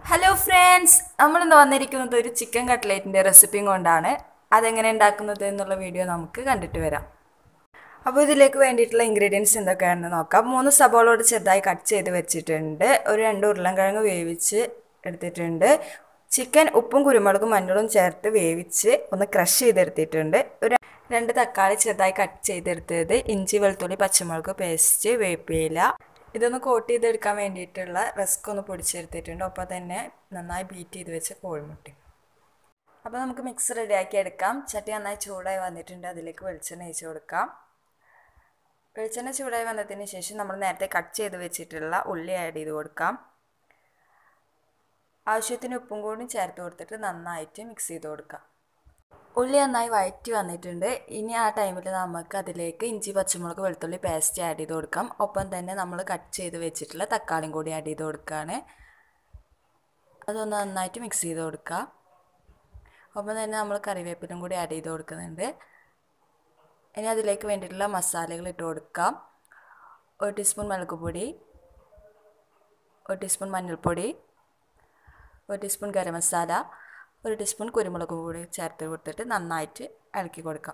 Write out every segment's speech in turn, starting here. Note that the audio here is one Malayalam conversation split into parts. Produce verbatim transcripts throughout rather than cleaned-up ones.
ഹലോ ഫ്രണ്ട്സ്, നമ്മളിന്ന് വന്നിരിക്കുന്നത് ഒരു ചിക്കൻ കട്ട്ലേറ്റിൻ്റെ റെസിപ്പിയും കൊണ്ടാണ്. അതെങ്ങനെ ഉണ്ടാക്കുന്നത് എന്നുള്ള വീഡിയോ നമുക്ക് കണ്ടിട്ട് വരാം. അപ്പോൾ ഇതിലേക്ക് വേണ്ടിയിട്ടുള്ള ഇൻഗ്രീഡിയൻസ് എന്തൊക്കെയാണെന്ന് നോക്കാം. മൂന്ന് സബോളയോട് ചെറുതായി കട്ട് ചെയ്ത് വെച്ചിട്ടുണ്ട്. ഒരു രണ്ട് ഉരുളൻകിഴങ്ങ് വേവിച്ച് എടുത്തിട്ടുണ്ട്. ചിക്കൻ ഉപ്പും കുരുമുളകും മഞ്ഞളും ചേർത്ത് വേവിച്ച് ഒന്ന് ക്രഷ് ചെയ്തെടുത്തിട്ടുണ്ട്. ഒരു രണ്ട് തക്കാളി ചെറുതായി കട്ട് ചെയ്തെടുത്തത്, ഇഞ്ചി വെളുത്തുള്ളി പച്ചമുളക് പേസ്റ്റ്, വേപ്പില. ഇതൊന്ന് കോട്ട് ചെയ്തെടുക്കാൻ വേണ്ടിയിട്ടുള്ള റസ്ക് ഒന്ന് പൊടിച്ചെടുത്തിട്ടുണ്ട്. ഒപ്പം തന്നെ നന്നായി ബീറ്റ് ചെയ്ത് വെച്ച കോഴിമുട്ടി. അപ്പോൾ നമുക്ക് മിക്സ് റെഡിയാക്കി എടുക്കാം. ചട്ടി നന്നായി ചൂടായി വന്നിട്ടുണ്ട്. അതിലേക്ക് വെളിച്ചെണ്ണ ഒഴിച്ച് കൊടുക്കാം. വെളിച്ചെണ്ണ ചൂടായി വന്നതിന് ശേഷം നമ്മൾ നേരത്തെ കട്ട് ചെയ്ത് വെച്ചിട്ടുള്ള ഉള്ളി ആഡ് ചെയ്ത് കൊടുക്കാം. ആവശ്യത്തിന് ഉപ്പും കൂടി ചേർത്ത് കൊടുത്തിട്ട് നന്നായിട്ട് മിക്സ് ചെയ്ത് കൊടുക്കാം. ഉള്ളി നന്നായി വഴറ്റി വന്നിട്ടുണ്ട്. ഇനി ആ ടൈമിൽ നമുക്ക് അതിലേക്ക് ഇഞ്ചി പച്ചമുളക് വെളുത്തുള്ളി പേസ്റ്റ് ആഡ് ചെയ്ത് കൊടുക്കാം. ഒപ്പം തന്നെ നമ്മൾ കട്ട് ചെയ്ത് വെച്ചിട്ടുള്ള തക്കാളിയും കൂടി ആഡ് ചെയ്ത് കൊടുക്കുകയാണ്. അതൊന്ന് നന്നായിട്ട് മിക്സ് ചെയ്ത് കൊടുക്കുക. ഒപ്പം തന്നെ നമ്മൾ കറിവേപ്പിലും കൂടി ആഡ് ചെയ്ത് കൊടുക്കുന്നുണ്ട്. ഇനി അതിലേക്ക് വേണ്ടിയിട്ടുള്ള മസാലകൾ ഇട്ട് കൊടുക്കാം. ഒരു ടീസ്പൂൺ മുളക് പൊടി, ഒരു ടീസ്പൂൺ മഞ്ഞൾപ്പൊടി, ഒരു ടീസ്പൂൺ ഗരം മസാല, ഒരു ടീസ്പൂൺ കുരുമുളക് കൂടി ചേർത്ത് കൊടുത്തിട്ട് നന്നായിട്ട് ഇളക്കി കൊടുക്കാം.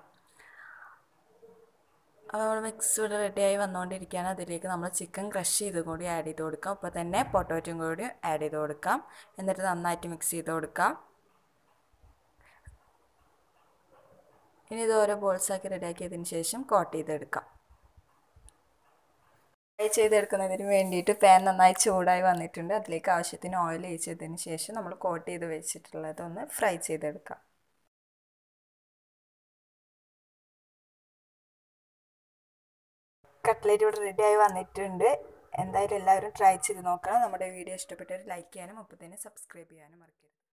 അപ്പോൾ നമ്മൾ മിക്സ് ഇവിടെ റെഡിയായി വന്നുകൊണ്ടിരിക്കുകയാണ്. അതിലേക്ക് നമ്മൾ ചിക്കൻ ക്രഷ് ചെയ്ത് കൂടി ആഡ് ചെയ്ത് കൊടുക്കാം. അപ്പോൾ തന്നെ പൊട്ടോറ്റയും കൂടി ആഡ് ചെയ്ത് കൊടുക്കാം. എന്നിട്ട് നന്നായിട്ട് മിക്സ് ചെയ്ത് കൊടുക്കാം. ഇനി ഇത് ഓരോ ബോൾസാക്കി റെഡിയാക്കിയതിന് ശേഷം കോട്ട് ചെയ്തെടുക്കാം. ഫ്രൈ ചെയ്തെടുക്കുന്നതിന് വേണ്ടിയിട്ട് പാൻ നന്നായി ചൂടായി വന്നിട്ടുണ്ട്. അതിലേക്ക് ആവശ്യത്തിന് ഓയിൽ ഒഴിച്ചതിന് ശേഷം നമ്മൾ കോട്ട് ചെയ്ത് വെച്ചിട്ടുള്ളതൊന്ന് ഫ്രൈ ചെയ്തെടുക്കാം. കട്ട്ലേറ്റ് ഇവിടെ റെഡിയായി വന്നിട്ടുണ്ട്. എന്തായാലും എല്ലാവരും ട്രൈ ചെയ്ത് നോക്കണം. നമ്മുടെ വീഡിയോ ഇഷ്ടപ്പെട്ടവർ ലൈക്ക് ചെയ്യാനും ഒപ്പം തന്നെ സബ്സ്ക്രൈബ് ചെയ്യാനും മറക്കരുത്.